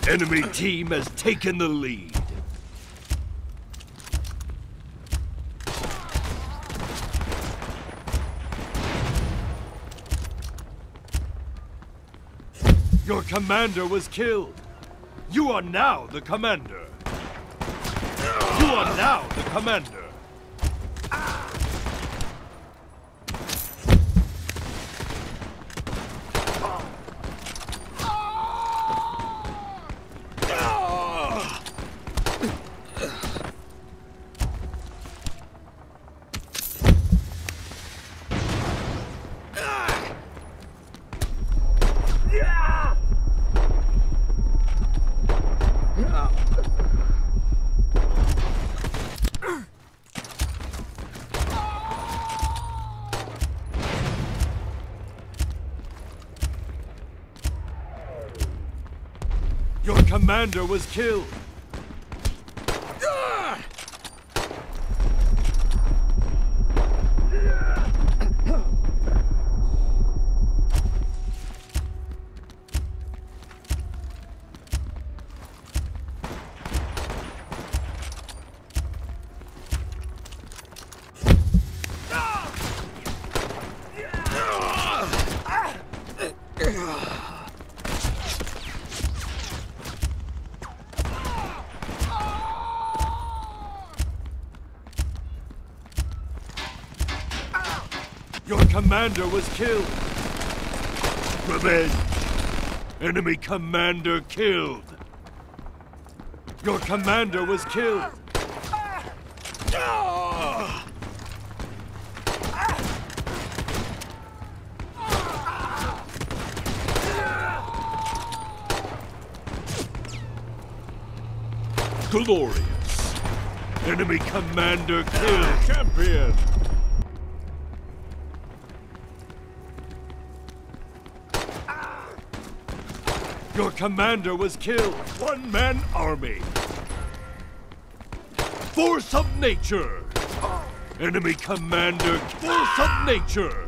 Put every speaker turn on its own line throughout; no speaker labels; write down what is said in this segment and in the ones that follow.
Enemy team has taken the lead. Your commander was killed. You are now the commander. You are now the commander. Your commander was killed. Your commander was killed. Revenge. Enemy commander killed. Your commander was killed. Glorious. Enemy commander killed. Champion. Your commander was killed. One-man army. Force of nature. Enemy commander. Force of nature.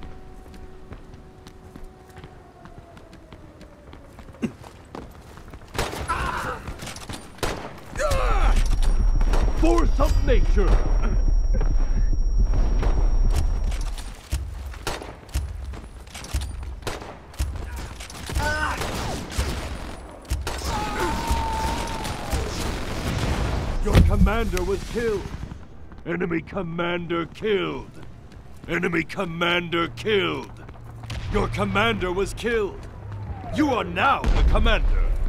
Force of nature. Your commander was killed. Enemy commander killed. Enemy commander killed. Your commander was killed. You are now the commander.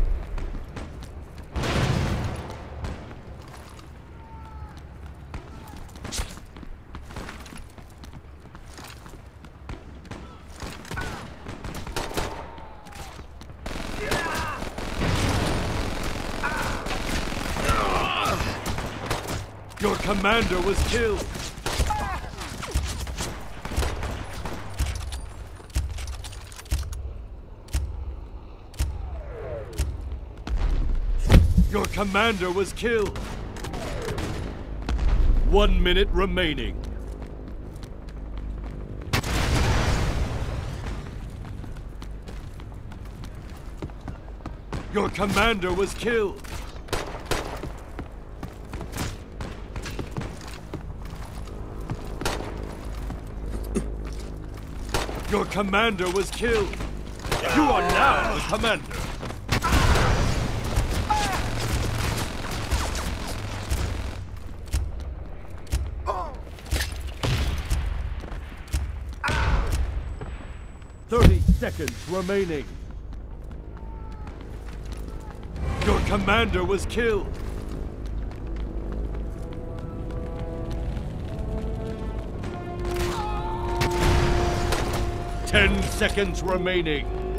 Your commander was killed. Your commander was killed. 1 minute remaining. Your commander was killed. Your commander was killed. You are now the commander. Seconds remaining. Your commander was killed. 10 seconds remaining.